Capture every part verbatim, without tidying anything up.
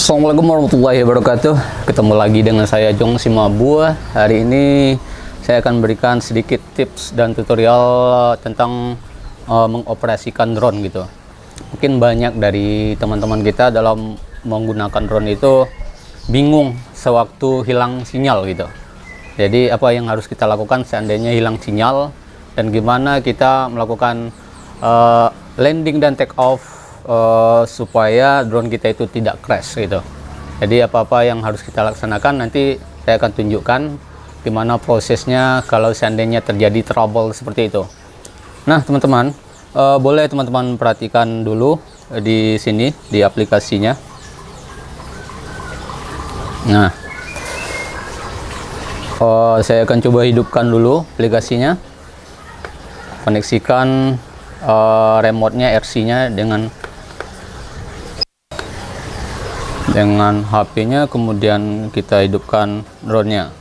Assalamualaikum warahmatullahi wabarakatuh. Ketemu lagi dengan saya Jong Simabua. Hari ini saya akan berikan sedikit tips dan tutorial tentang uh, mengoperasikan drone gitu. Mungkin banyak dari teman-teman kita dalam menggunakan drone itu bingung sewaktu hilang sinyal gitu. Jadi apa yang harus kita lakukan seandainya hilang sinyal, dan gimana kita melakukan uh, landing dan take off Uh, supaya drone kita itu tidak crash gitu. Jadi apa-apa yang harus kita laksanakan nanti saya akan tunjukkan gimana prosesnya kalau seandainya terjadi trouble seperti itu. Nah teman-teman, uh, boleh teman-teman perhatikan dulu uh, di sini di aplikasinya. Nah, uh, saya akan coba hidupkan dulu aplikasinya, koneksikan uh, remote-nya R C-nya dengan dengan H P-nya, kemudian kita hidupkan drone-nya.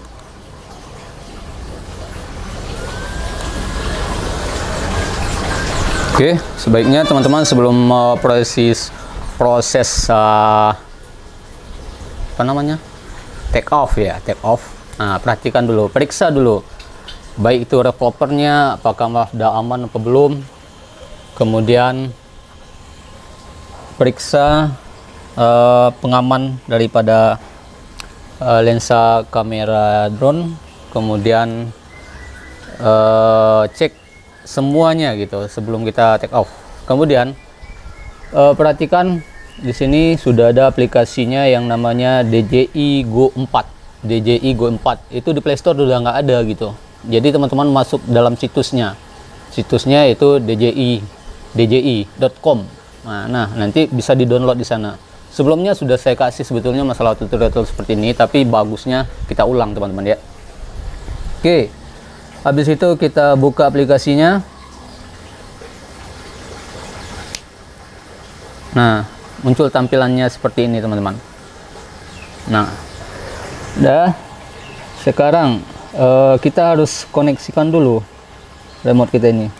Oke, sebaiknya teman-teman sebelum uh, proses proses uh, apa namanya take off ya take off, nah perhatikan dulu, periksa dulu baik itu revolvernya apakah sudah aman atau belum, kemudian periksa Uh, pengaman daripada uh, lensa kamera drone, kemudian uh, cek semuanya gitu sebelum kita take off. Kemudian uh, perhatikan di sini sudah ada aplikasinya yang namanya D J I Go empat. D J I Go empat itu di Play Store udah nggak ada gitu. Jadi teman-teman masuk dalam situsnya, situsnya itu D J I D J I dot com. Nah, nah nanti bisa di-download di sana. Sebelumnya sudah saya kasih sebetulnya masalah tutorial seperti ini, tapi bagusnya kita ulang teman-teman ya. Oke, habis itu kita buka aplikasinya. Nah, muncul tampilannya seperti ini teman-teman. Nah, dah. Sekarang uh, kita harus koneksikan dulu remote kita ini.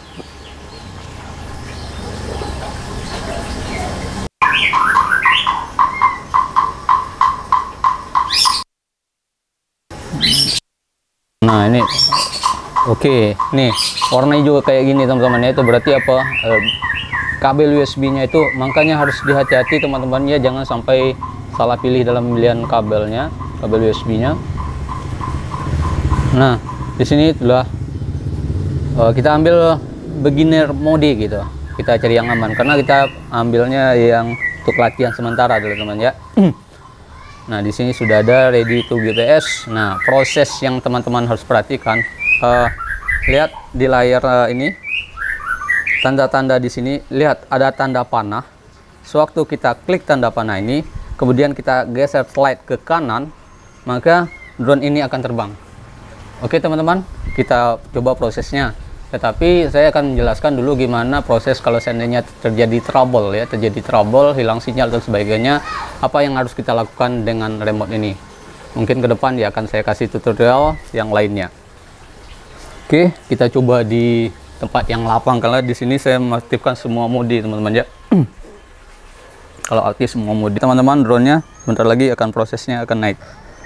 Nah ini oke, okay. Nih warnanya juga kayak gini teman-teman ya, itu berarti apa, e, kabel U S B-nya itu makanya harus dihati-hati teman-teman ya, jangan sampai salah pilih dalam pemilihan kabelnya, kabel U S B-nya. Nah di sini itulah e, kita ambil beginner mode gitu, kita cari yang aman karena kita ambilnya yang untuk latihan sementara dulu teman ya. Nah, di sini sudah ada ready to G P S. Nah, proses yang teman-teman harus perhatikan, uh, lihat di layar uh, ini, tanda-tanda di sini, lihat ada tanda panah. Sewaktu kita klik tanda panah ini, kemudian kita geser slide ke kanan, maka drone ini akan terbang. Oke teman-teman, kita coba prosesnya. Tetapi saya akan menjelaskan dulu gimana proses kalau seandainya terjadi trouble ya, terjadi trouble, hilang sinyal dan sebagainya, apa yang harus kita lakukan dengan remote ini. Mungkin ke depan ya akan saya kasih tutorial yang lainnya. Oke, kita coba di tempat yang lapang karena di sini saya mengaktifkan semua mode teman-teman ya. Kalau aktif semua mode teman-teman, drone-nya bentar lagi akan prosesnya akan naik.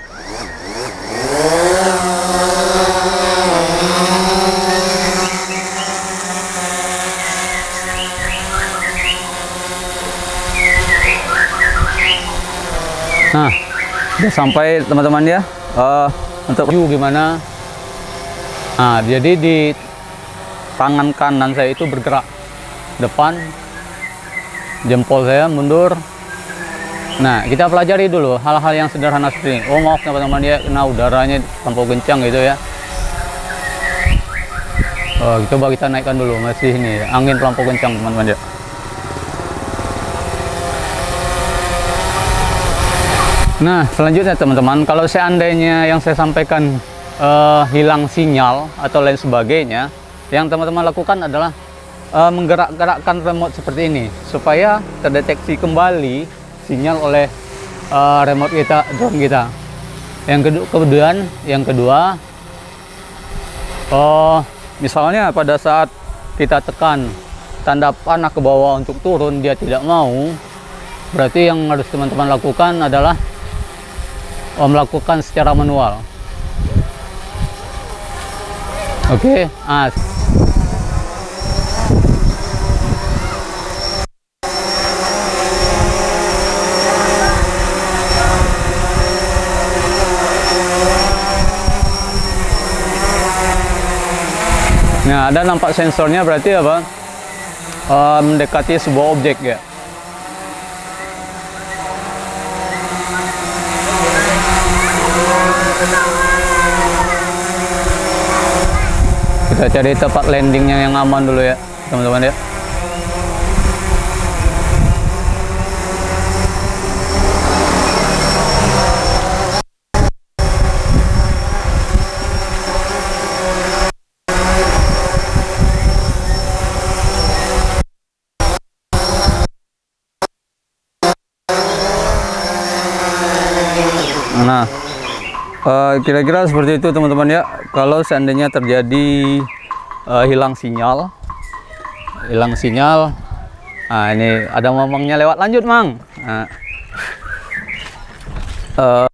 Nah, udah sampai teman-teman ya. Uh, untuk view gimana? Nah, jadi di tangan kanan saya itu bergerak depan, jempol saya mundur. Nah, kita pelajari dulu hal-hal yang sederhana seperti ini. Oh maaf teman-teman ya, kena udaranya terlampau kencang gitu ya. Oh, coba kita naikkan dulu, masih ini angin terlampau kencang teman-teman ya. Nah selanjutnya teman-teman, kalau seandainya yang saya sampaikan uh, hilang sinyal atau lain sebagainya, yang teman-teman lakukan adalah uh, menggerak-gerakkan remote seperti ini supaya terdeteksi kembali sinyal oleh uh, remote kita, drone kita. Yang kedua, kemudian yang kedua, uh, misalnya pada saat kita tekan tanda panah ke bawah untuk turun, dia tidak mau, Berarti yang harus teman-teman lakukan adalah oh, melakukan secara manual. Oke, okay. ah. Nah, ada nampak sensornya, berarti apa? Uh, mendekati sebuah objek ya. Kita cari tempat landingnya yang aman dulu ya, teman-teman ya. Nah, kira-kira uh, seperti itu teman-teman ya. Kalau seandainya terjadi uh, hilang sinyal, hilang sinyal, nah ini ada ngomongnya lewat, lanjut Mang. Nah, uh,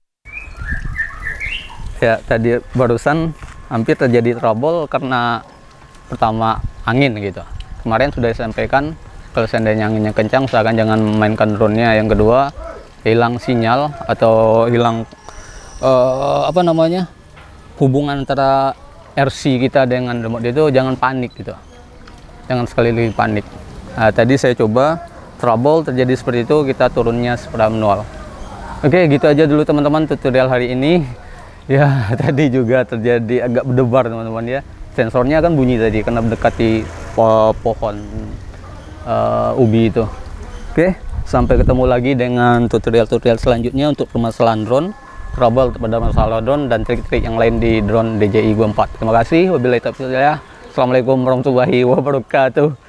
ya tadi barusan hampir terjadi trouble karena pertama angin gitu. Kemarin sudah disampaikan kalau seandainya anginnya kencang, usahakan jangan memainkan drone-nya. Yang kedua, hilang sinyal atau hilang Uh, apa namanya hubungan antara R C kita dengan remote itu, jangan panik gitu, jangan sekali lagi panik. Nah, tadi saya coba trouble terjadi seperti itu, kita turunnya secara manual. Oke, gitu aja dulu teman-teman tutorial hari ini ya. Tadi juga terjadi agak berdebar teman-teman ya, sensornya kan bunyi tadi karena mendekati po pohon uh, ubi itu. Oke, sampai ketemu lagi dengan tutorial-tutorial selanjutnya untuk permasalahan drone, trouble pada masalah drone, dan trik-trik yang lain di drone D J I Go empat. Terima kasih. Wabillahi taufiq hidayah. Assalamualaikum warahmatullahi wabarakatuh.